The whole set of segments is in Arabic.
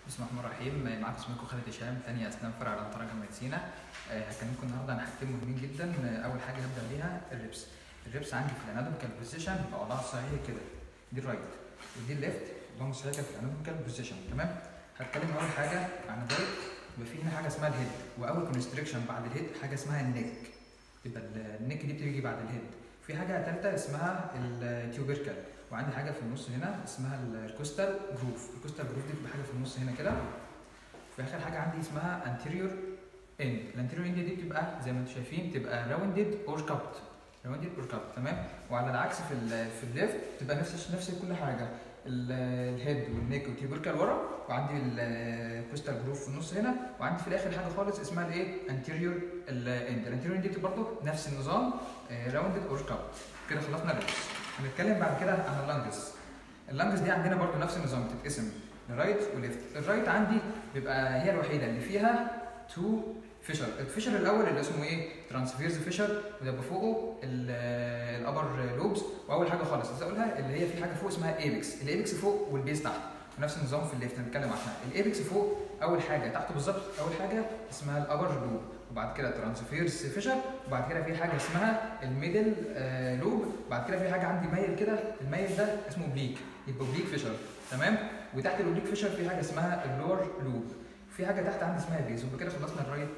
بسم الله الرحمن الرحيم. معاكم اسمكم خالد هشام، ثانيه اسنان فرع الانطره جامعه سينا. هكلمكم النهارده عن حاجتين مهمين جدا. اول حاجه هبدا بيها الريبس عندي في الاناتوميكال بوزيشن بوضعها صحيح كده، دي الرايت ودي الليفت اللهم صحيح كده في الاناتوميكال بوزيشن. تمام. هتكلم اول حاجه عن الرايت. يبقى في هنا حاجه اسمها الهيد، واول كونستريكشن بعد الهيد حاجه اسمها النيك. يبقى النيك دي بتيجي بعد الهيد. في حاجه ثالثه اسمها التيوبركل، وعندي حاجه في النص هنا اسمها الكوستال جروف. الكوستال جروف دي بتبقى حاجه في النص هنا كده. في اخر حاجه عندي اسمها انتيريور اند. الانتيريور اند دي بتبقى زي ما انتم شايفين بتبقى راوندد اور كابت، تمام. وعلى العكس في الليفت بتبقى نفس كل حاجه، الهيد والنيك والتيوبركل ورا، وعندي الكوستال جروف في النص هنا، وعندي في الاخر حاجه خالص اسمها الايه انتيريور اند. الانتيريور اند دي برضه نفس النظام، راوندد اور كابت. كده خلصنا الريبس. هنتكلم بعد كده عن اللانجز دي عندنا برضو نفس النظام، بتتقسم لرايت وليفت. الرايت عندي بيبقى هي الوحيده اللي فيها تو فيشر. الفيشر الاول اللي اسمه ايه ترانسفيرز فيشر، وده فوقه الابر لوبس. واول حاجه خالص عايز اقولها اللي هي في حاجه فوق اسمها ايبكس. الايبكس فوق والبيز تحت، ونفس النظام في الليفت هنتكلم عنها. الايبكس فوق اول حاجه، تحته بالظبط اول حاجه اسمها الابر لوب، وبعد كده ترانسفيرز فيشر، وبعد كده في حاجه اسمها الميدل لوب، وبعد كده في حاجه عندي مايل كده، المايل ده اسمه اوبليك، يبقى اوبليك فيشر. تمام. وتحت الاوبليك فيشر في حاجه اسمها اللور لوب. في حاجه تحت عندي اسمها بيز. وبكده كده خلصنا الرايت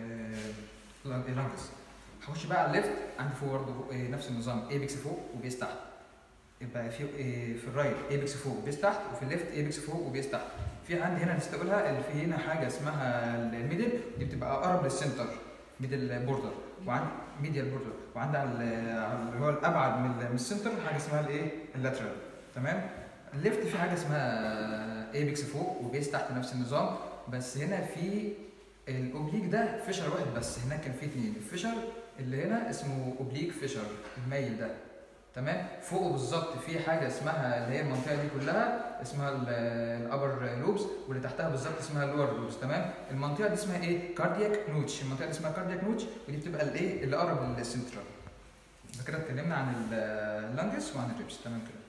لانجز. هخش بقى على الليفت. عندي فوق برضه نفس النظام، ايبكس فوق وبيز تحت. يبقى في الرايت ايبكس فوق وبيز تحت، وفي الليفت ايبكس فوق وبيز تحت. في عندي هنا نسيت اقولها اللي في هنا حاجه اسمها الميدل، دي بتبقى اقرب للسنتر، ميدل بوردر، وعند ميديال بوردر، وعند على اللي هو الابعد من السنتر حاجه اسمها الايه اللاترال. تمام. الليفت في حاجه اسمها ايبكس فوق وبيز تحت، نفس النظام، بس هنا في الاوبليك ده فيشر واحد بس، هناك كان في اثنين. الفيشر اللي هنا اسمه اوبليك فيشر، المايل ده. تمام. فوقه بالظبط في حاجه اسمها اللي هي المنطقه دي كلها اسمها الابر لوبس، واللي تحتها بالظبط اسمها اللور لوبس. تمام. المنطقه دي اسمها ايه كاردياك نوتش. المنطقه دي اسمها كاردياك نوتش، ودي بتبقى الايه اللي اقرب للسنترال. يبقى كده اتكلمنا عن اللانجز وعن الريبس. تمام كده.